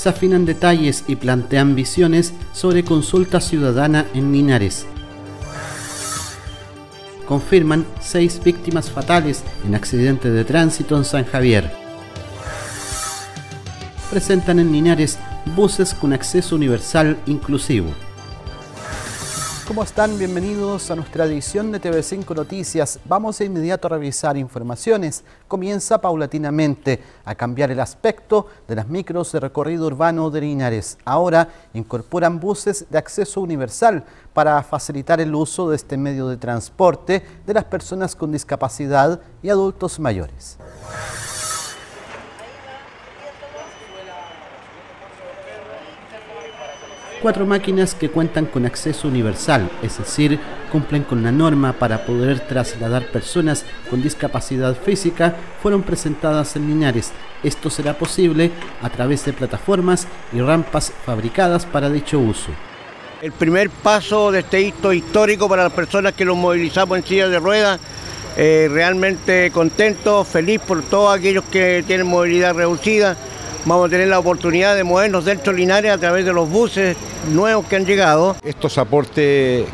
Se afinan detalles y plantean visiones sobre consulta ciudadana en Linares. Confirman 6 víctimas fatales en accidente de tránsito en San Javier. Presentan en Linares buses con acceso universal inclusivo. ¿Cómo están? Bienvenidos a nuestra edición de TV5 Noticias. Vamos de inmediato a revisar informaciones. Comienza paulatinamente a cambiar el aspecto de las micros de recorrido urbano de Linares. Ahora incorporan buses de acceso universal para facilitar el uso de este medio de transporte de las personas con discapacidad y adultos mayores. Cuatro máquinas que cuentan con acceso universal, es decir, cumplen con la norma para poder trasladar personas con discapacidad física, fueron presentadas en Linares. Esto será posible a través de plataformas y rampas fabricadas para dicho uso. El primer paso de este hito histórico para las personas que los movilizamos en silla de ruedas, realmente contento, feliz por todos aquellos que tienen movilidad reducida. Vamos a tener la oportunidad de movernos dentro de Linares a través de los buses nuevos que han llegado. Estos aportes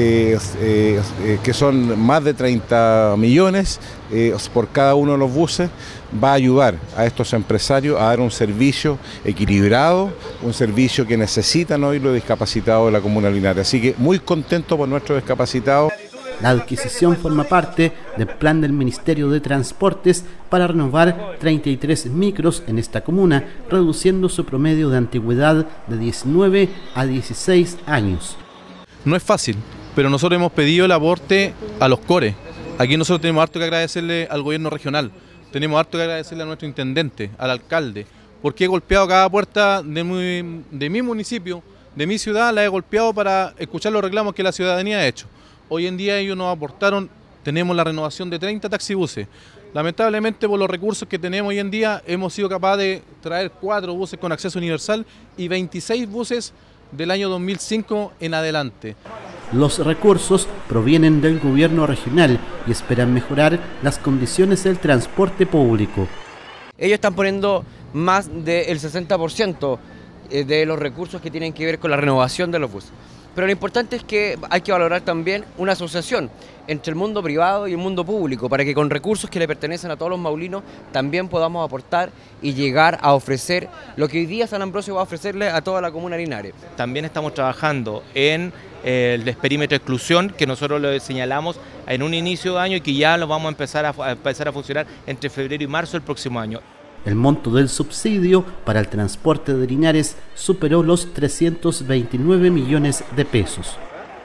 que son más de 30 millones por cada uno de los buses va a ayudar a estos empresarios a dar un servicio equilibrado, un servicio que necesitan hoy los discapacitados de la comuna de Linares. Así que muy contento por nuestros discapacitados. La adquisición forma parte del plan del Ministerio de Transportes para renovar 33 micros en esta comuna, reduciendo su promedio de antigüedad de 19 a 16 años. No es fácil, pero nosotros hemos pedido el aporte a los cores. Aquí nosotros tenemos harto que agradecerle al gobierno regional, tenemos harto que agradecerle a nuestro intendente, al alcalde, porque he golpeado cada puerta de mi municipio, de mi ciudad, la he golpeado para escuchar los reclamos que la ciudadanía ha hecho. Hoy en día ellos nos aportaron, tenemos la renovación de 30 taxibuses. Lamentablemente por los recursos que tenemos hoy en día hemos sido capaces de traer 4 buses con acceso universal y 26 buses del año 2005 en adelante. Los recursos provienen del gobierno regional y esperan mejorar las condiciones del transporte público. Ellos están poniendo más del 60% de los recursos que tienen que ver con la renovación de los buses. Pero lo importante es que hay que valorar también una asociación entre el mundo privado y el mundo público para que con recursos que le pertenecen a todos los maulinos también podamos aportar y llegar a ofrecer lo que hoy día San Ambrosio va a ofrecerle a toda la comuna de Linares. También estamos trabajando en el desperímetro de exclusión que nosotros lo señalamos en un inicio de año y que ya lo vamos a empezar a funcionar entre febrero y marzo del próximo año. El monto del subsidio para el transporte de Linares superó los 329 millones de pesos.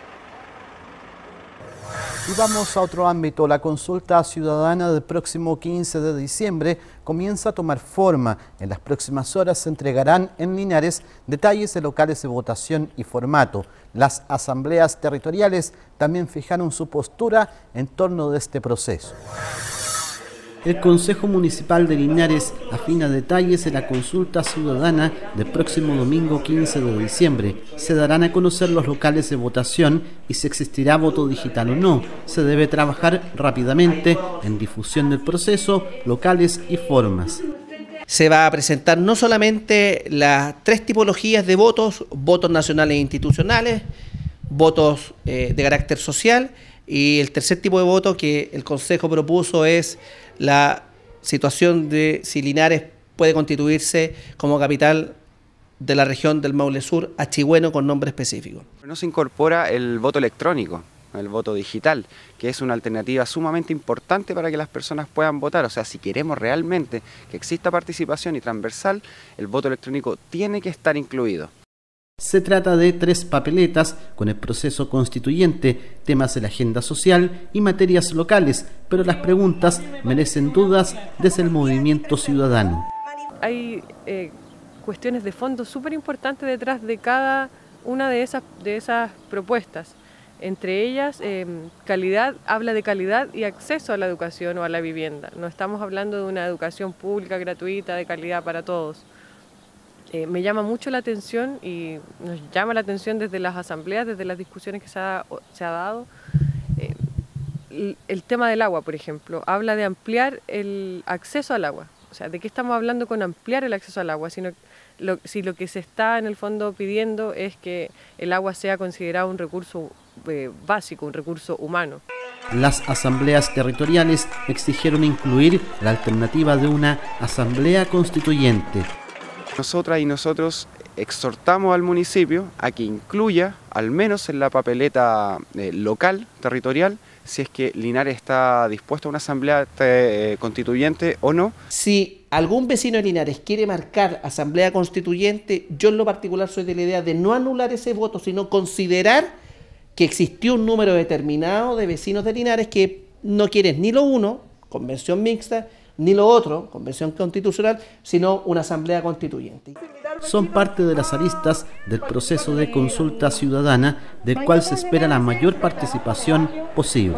Y vamos a otro ámbito. La consulta ciudadana del próximo 15 de diciembre comienza a tomar forma. En las próximas horas se entregarán en Linares detalles de locales de votación y formato. Las asambleas territoriales también fijaron su postura en torno de este proceso. El Consejo Municipal de Linares afina detalles de la consulta ciudadana del próximo domingo 15 de diciembre. Se darán a conocer los locales de votación y si existirá voto digital o no. Se debe trabajar rápidamente en difusión del proceso, locales y formas. Se va a presentar no solamente las 3 tipologías de votos, votos nacionales e institucionales, votos de carácter social, y el tercer tipo de voto que el Consejo propuso es la situación de si Linares puede constituirse como capital de la región del Maule Sur, Achigüeno con nombre específico. No se incorpora el voto electrónico, el voto digital, que es una alternativa sumamente importante para que las personas puedan votar. O sea, si queremos realmente que exista participación y transversal, el voto electrónico tiene que estar incluido. Se trata de 3 papeletas con el proceso constituyente, temas de la agenda social y materias locales, pero las preguntas merecen dudas desde el movimiento ciudadano. Hay cuestiones de fondo súper importantes detrás de cada una de esas propuestas. Entre ellas, calidad, habla de calidad y acceso a la educación o a la vivienda. No estamos hablando de una educación pública, gratuita, de calidad para todos. Me llama mucho la atención y nos llama la atención desde las asambleas, desde las discusiones que se ha dado. El tema del agua, por ejemplo, habla de ampliar el acceso al agua. O sea, ¿de qué estamos hablando con ampliar el acceso al agua? Si lo que se está en el fondo pidiendo es que el agua sea considerado un recurso básico, un recurso humano. Las asambleas territoriales exigieron incluir la alternativa de una asamblea constituyente. Nosotras y nosotros exhortamos al municipio a que incluya, al menos en la papeleta local, territorial, si es que Linares está dispuesto a una asamblea constituyente o no. Si algún vecino de Linares quiere marcar asamblea constituyente, yo en lo particular soy de la idea de no anular ese voto, sino considerar que existió un número determinado de vecinos de Linares que no quieren ni lo uno, convención mixta, ni lo otro, convención constitucional, sino una asamblea constituyente. Son parte de las aristas del proceso de consulta ciudadana, del cual se espera la mayor participación posible.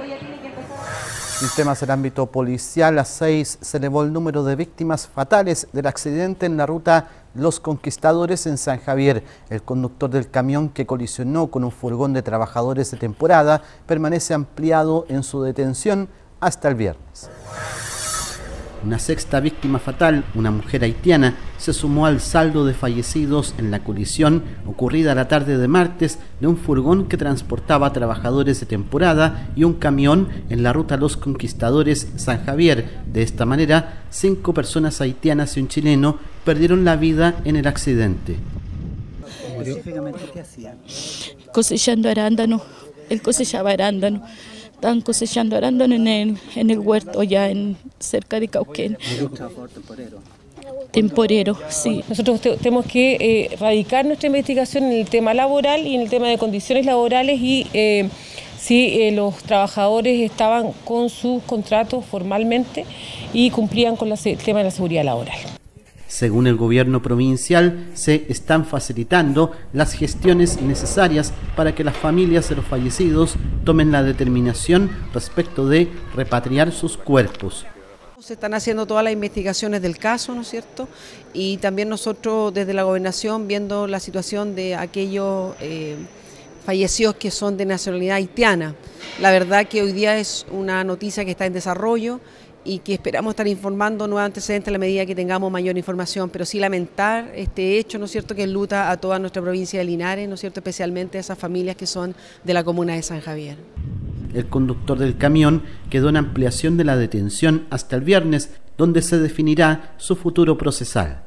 En temas del ámbito policial, a 6 se elevó el número de víctimas fatales del accidente en la ruta Los Conquistadores en San Javier. El conductor del camión que colisionó con un furgón de trabajadores de temporada permanece ampliado en su detención hasta el viernes. Una sexta víctima fatal, una mujer haitiana, se sumó al saldo de fallecidos en la colisión ocurrida la tarde de martes de un furgón que transportaba trabajadores de temporada y un camión en la ruta Los Conquistadores San Javier. De esta manera, 5 personas haitianas y un chileno perdieron la vida en el accidente. ¿Específicamente qué hacían? Cosechando arándano. Él cosechaba arándano. Estaban cosechando arándano en el huerto ya cerca de Cauquén. ¿Temporero? Temporero, sí. Nosotros tenemos que radicar nuestra investigación en el tema laboral y en el tema de condiciones laborales y si los trabajadores estaban con sus contratos formalmente y cumplían con el tema de la seguridad laboral. Según el gobierno provincial, se están facilitando las gestiones necesarias para que las familias de los fallecidos tomen la determinación respecto de repatriar sus cuerpos. Se están haciendo todas las investigaciones del caso, ¿no es cierto? Y también nosotros desde la gobernación viendo la situación de aquellos fallecidos que son de nacionalidad haitiana. La verdad que hoy día es una noticia que está en desarrollo y que esperamos estar informando nuevos antecedentes a la medida que tengamos mayor información, pero sí lamentar este hecho, ¿no es cierto?, que enluta a toda nuestra provincia de Linares, ¿no es cierto?, especialmente a esas familias que son de la comuna de San Javier. El conductor del camión quedó en ampliación de la detención hasta el viernes, donde se definirá su futuro procesal.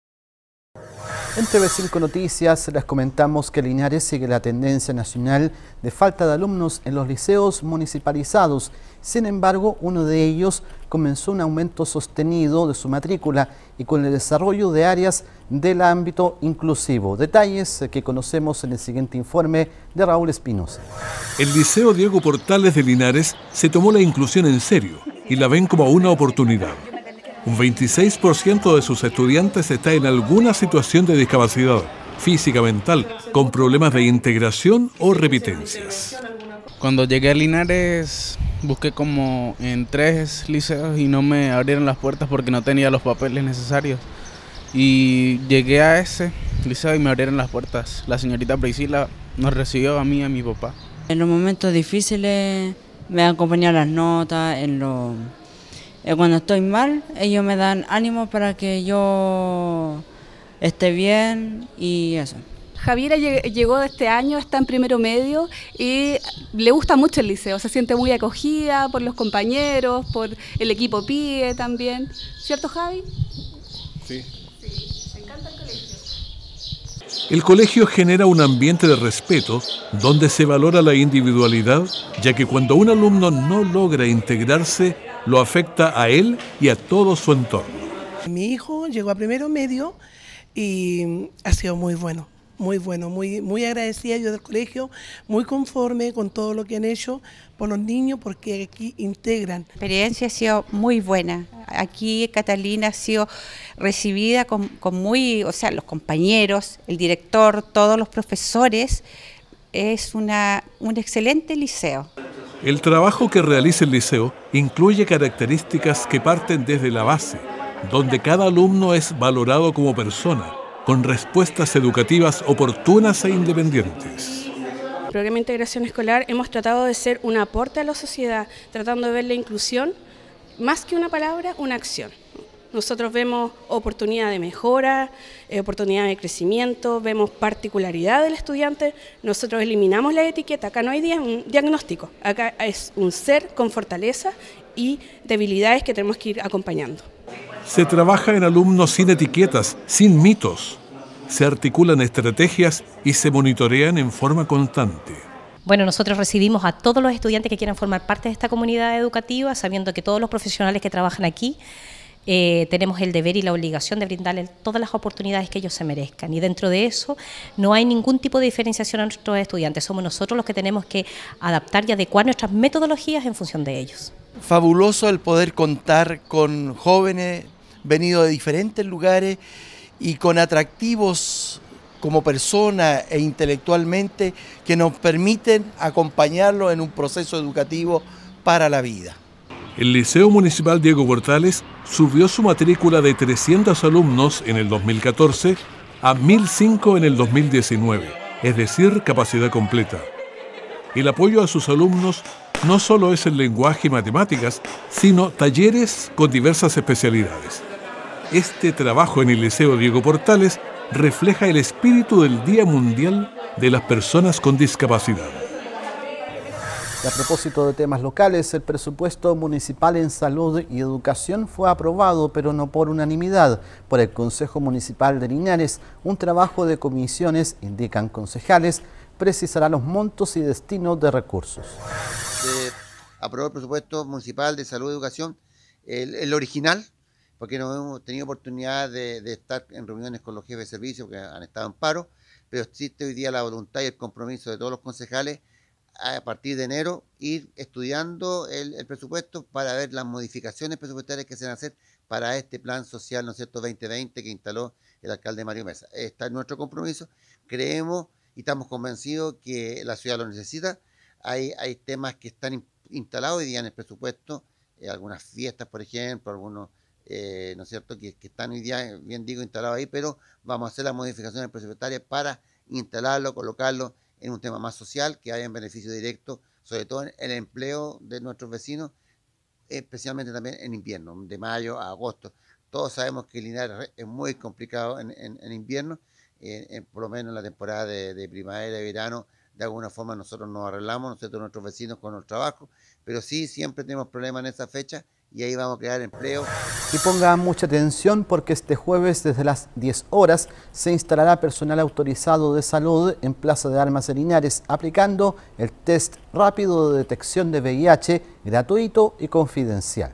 En TV5 Noticias les comentamos que Linares sigue la tendencia nacional de falta de alumnos en los liceos municipalizados. Sin embargo, uno de ellos comenzó un aumento sostenido de su matrícula y con el desarrollo de áreas del ámbito inclusivo. Detalles que conocemos en el siguiente informe de Raúl Espinosa. El Liceo Diego Portales de Linares se tomó la inclusión en serio y la ven como una oportunidad. Un 26% de sus estudiantes está en alguna situación de discapacidad física, mental, con problemas de integración o repitencias. Cuando llegué a Linares busqué como en 3 liceos y no me abrieron las puertas porque no tenía los papeles necesarios. Y llegué a ese liceo y me abrieron las puertas. La señorita Priscila nos recibió a mí y a mi papá. En los momentos difíciles me han acompañado las notas, cuando estoy mal, ellos me dan ánimo para que yo esté bien y eso. Javiera llegó este año, está en primero medio y le gusta mucho el liceo, se siente muy acogida por los compañeros, por el equipo PIE también. ¿Cierto, Javi? Sí. Sí, me encanta el colegio. El colegio genera un ambiente de respeto donde se valora la individualidad, ya que cuando un alumno no logra integrarse, lo afecta a él y a todo su entorno. Mi hijo llegó a primero medio y ha sido muy bueno, muy agradecida yo del colegio, muy conforme con todo lo que han hecho por los niños porque aquí integran. La experiencia ha sido muy buena. Aquí Catalina ha sido recibida con los compañeros, el director, todos los profesores. Es un excelente liceo. El trabajo que realiza el liceo incluye características que parten desde la base, donde cada alumno es valorado como persona, con respuestas educativas oportunas e independientes. El programa de integración escolar hemos tratado de ser un aporte a la sociedad, tratando de ver la inclusión, más que una palabra, una acción. nosotros vemos oportunidad de mejora, oportunidad de crecimiento, vemos particularidad del estudiante, nosotros eliminamos la etiqueta, acá no hay un diagnóstico, acá es un ser con fortaleza y debilidades que tenemos que ir acompañando. Se trabaja en alumnos sin etiquetas, sin mitos. Se articulan estrategias y se monitorean en forma constante. Bueno, nosotros recibimos a todos los estudiantes que quieran formar parte de esta comunidad educativa, sabiendo que todos los profesionales que trabajan aquí tenemos el deber y la obligación de brindarles todas las oportunidades que ellos se merezcan. Y dentro de eso no hay ningún tipo de diferenciación a nuestros estudiantes. Somos nosotros los que tenemos que adaptar y adecuar nuestras metodologías en función de ellos. Fabuloso el poder contar con jóvenes venidos de diferentes lugares y con atractivos como persona e intelectualmente que nos permiten acompañarlos en un proceso educativo para la vida. El Liceo Municipal Diego Portales subió su matrícula de 300 alumnos en el 2014 a 1.005 en el 2019, es decir, capacidad completa. El apoyo a sus alumnos no solo es el lenguaje y matemáticas, sino talleres con diversas especialidades. Este trabajo en el Liceo Diego Portales refleja el espíritu del Día Mundial de las Personas con Discapacidad. Y a propósito de temas locales, el presupuesto municipal en salud y educación fue aprobado, pero no por unanimidad, por el Consejo Municipal de Linares. Un trabajo de comisiones, indican concejales, precisará los montos y destinos de recursos. Se aprobó el presupuesto municipal de salud y educación, el original, porque no hemos tenido oportunidad de estar en reuniones con los jefes de servicio que han estado en paro, pero existe hoy día la voluntad y el compromiso de todos los concejales a partir de enero ir estudiando el presupuesto para ver las modificaciones presupuestarias que se van a hacer para este plan social, ¿no es cierto?, 2020 que instaló el alcalde Mario Mesa. Está en nuestro compromiso, creemos y estamos convencidos que la ciudad lo necesita. Hay temas que están instalados hoy día en el presupuesto, algunas fiestas, por ejemplo, algunos, ¿no es cierto?, que están hoy día, bien digo, instalados ahí, pero vamos a hacer las modificaciones presupuestarias para instalarlo, colocarlo en un tema más social, que haya en beneficio directo, sobre todo en el empleo de nuestros vecinos, especialmente también en invierno, de mayo a agosto. Todos sabemos que Linares es muy complicado en invierno, por lo menos en la temporada de primavera y verano, de alguna forma nosotros nos arreglamos, nosotros nuestros vecinos con los trabajos, pero sí siempre tenemos problemas en esa fecha y ahí vamos a crear empleo. Y pongan mucha atención porque este jueves desde las 10 horas se instalará personal autorizado de salud en Plaza de Armas de Linares, aplicando el test rápido de detección de VIH, gratuito y confidencial.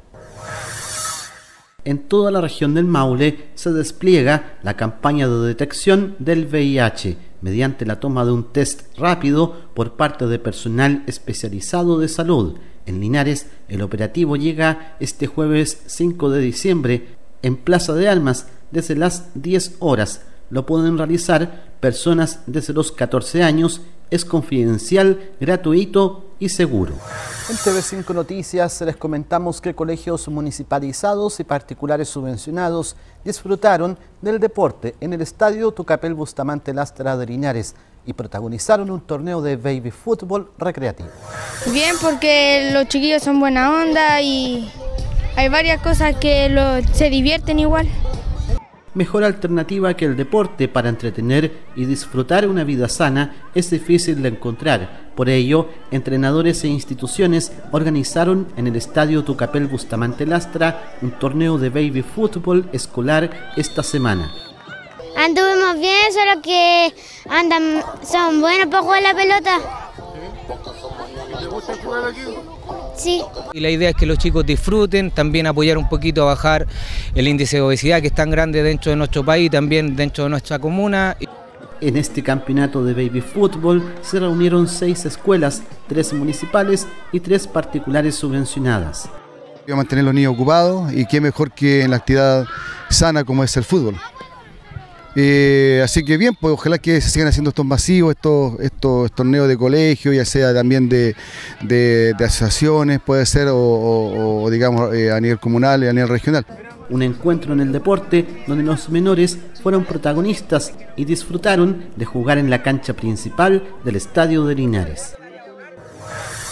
En toda la región del Maule se despliega la campaña de detección del VIH mediante la toma de un test rápido por parte de personal especializado de salud. En Linares, el operativo llega este jueves 5 de diciembre en Plaza de Armas desde las 10 horas. Lo pueden realizar personas desde los 14 años, es confidencial, gratuito y seguro. En TV5 Noticias les comentamos que colegios municipalizados y particulares subvencionados disfrutaron del deporte en el estadio Tucapel Bustamante Lastra de Linares y protagonizaron un torneo de baby fútbol recreativo. Bien, porque los chiquillos son buena onda y hay varias cosas que se divierten igual. Mejor alternativa que el deporte para entretener y disfrutar una vida sana es difícil de encontrar. Por ello, entrenadores e instituciones organizaron en el estadio Tucapel Bustamante Lastra un torneo de baby fútbol escolar esta semana. Anduvimos bien, solo que son buenos para jugar la pelota. ¿Te gusta jugar aquí? Sí. Y la idea es que los chicos disfruten, también apoyar un poquito a bajar el índice de obesidad que es tan grande dentro de nuestro país, también dentro de nuestra comuna. En este campeonato de baby fútbol se reunieron 6 escuelas, 3 municipales y 3 particulares subvencionadas. Vamos a mantener a los niños ocupados y qué mejor que en la actividad sana como es el fútbol. Así que bien, pues ojalá que se sigan haciendo estos masivos, estos torneos de colegio, ya sea también de asociaciones, puede ser, o digamos a nivel comunal y a nivel regional. Un encuentro en el deporte donde los menores fueron protagonistas y disfrutaron de jugar en la cancha principal del estadio de Linares.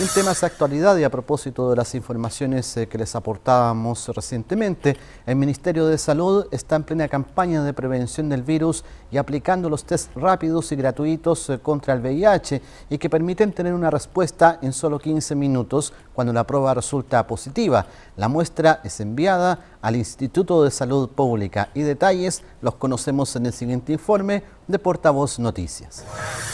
En temas de actualidad y a propósito de las informaciones que les aportábamos recientemente, el Ministerio de Salud está en plena campaña de prevención del virus y aplicando los test rápidos y gratuitos contra el VIH y que permiten tener una respuesta en solo 15 minutos cuando la prueba resulta positiva. La muestra es enviada al Instituto de Salud Pública y detalles los conocemos en el siguiente informe de Portavoz Noticias.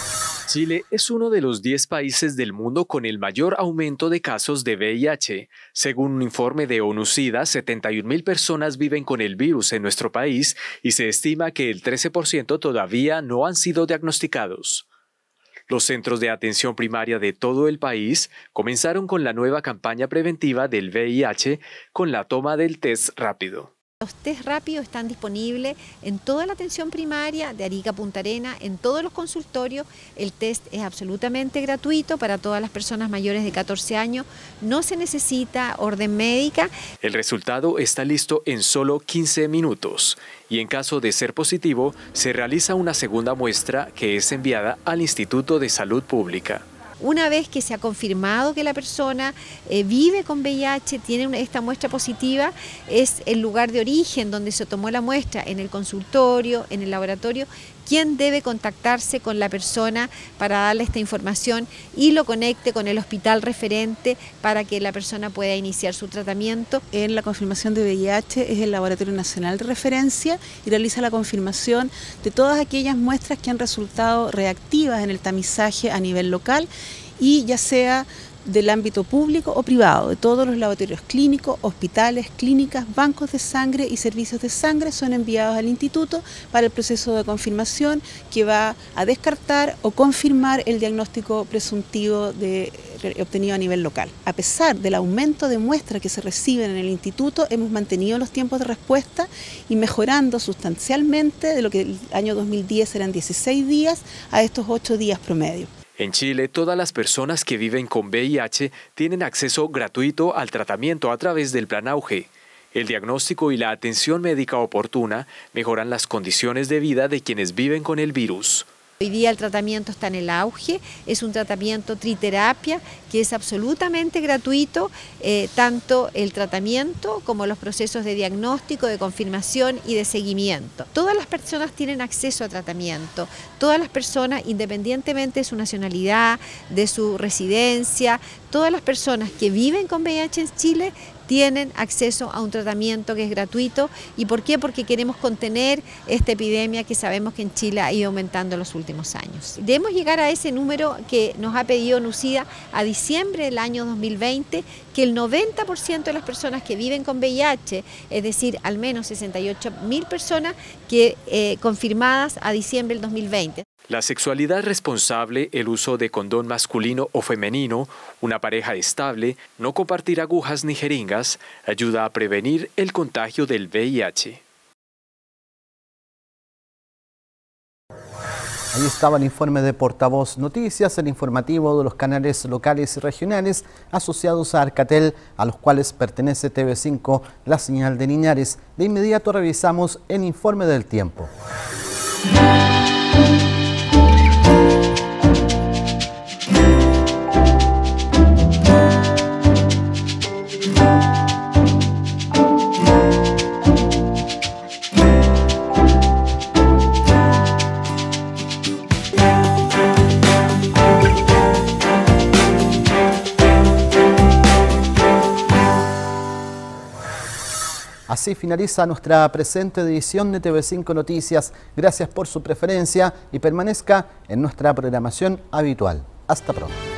Chile es uno de los 10 países del mundo con el mayor aumento de casos de VIH. Según un informe de ONU-SIDA, 71.000 personas viven con el virus en nuestro país y se estima que el 13% todavía no han sido diagnosticados. Los centros de atención primaria de todo el país comenzaron con la nueva campaña preventiva del VIH con la toma del test rápido. Los test rápidos están disponibles en toda la atención primaria de Arica a Punta Arenas, en todos los consultorios. El test es absolutamente gratuito para todas las personas mayores de 14 años. No se necesita orden médica. El resultado está listo en solo 15 minutos y en caso de ser positivo, se realiza una segunda muestra que es enviada al Instituto de Salud Pública. Una vez que se ha confirmado que la persona vive con VIH, tiene esta muestra positiva, es el lugar de origen donde se tomó la muestra, en el consultorio, en el laboratorio, quien debe contactarse con la persona para darle esta información y lo conecte con el hospital referente para que la persona pueda iniciar su tratamiento. En la confirmación de VIH es el Laboratorio Nacional de Referencia y realiza la confirmación de todas aquellas muestras que han resultado reactivas en el tamizaje a nivel local y ya sea del ámbito público o privado, de todos los laboratorios clínicos, hospitales, clínicas, bancos de sangre y servicios de sangre son enviados al instituto para el proceso de confirmación que va a descartar o confirmar el diagnóstico presuntivo obtenido a nivel local. A pesar del aumento de muestras que se reciben en el instituto, hemos mantenido los tiempos de respuesta y mejorando sustancialmente de lo que el año 2010 eran 16 días a estos 8 días promedio. En Chile, todas las personas que viven con VIH tienen acceso gratuito al tratamiento a través del Plan Auge. El diagnóstico y la atención médica oportuna mejoran las condiciones de vida de quienes viven con el virus. Hoy día el tratamiento está en el auge, es un tratamiento triterapia que es absolutamente gratuito, tanto el tratamiento como los procesos de diagnóstico, de confirmación y de seguimiento. Todas las personas tienen acceso a tratamiento, todas las personas, independientemente de su nacionalidad, de su residencia, todas las personas que viven con VIH en Chile tienen acceso a un tratamiento que es gratuito. ¿Y por qué? Porque queremos contener esta epidemia que sabemos que en Chile ha ido aumentando en los últimos años. Debemos llegar a ese número que nos ha pedido ONU-SIDA a diciembre del año 2020, que el 90% de las personas que viven con VIH, es decir, al menos 68.000 personas confirmadas a diciembre del 2020. La sexualidad responsable, el uso de condón masculino o femenino, una pareja estable, no compartir agujas ni jeringas, ayuda a prevenir el contagio del VIH. Ahí estaba el informe de Portavoz Noticias, el informativo de los canales locales y regionales asociados a Arcatel, a los cuales pertenece TV5, la señal de Linares. De inmediato revisamos el informe del tiempo. Así finaliza nuestra presente edición de TV5 Noticias. Gracias por su preferencia y permanezca en nuestra programación habitual. Hasta pronto.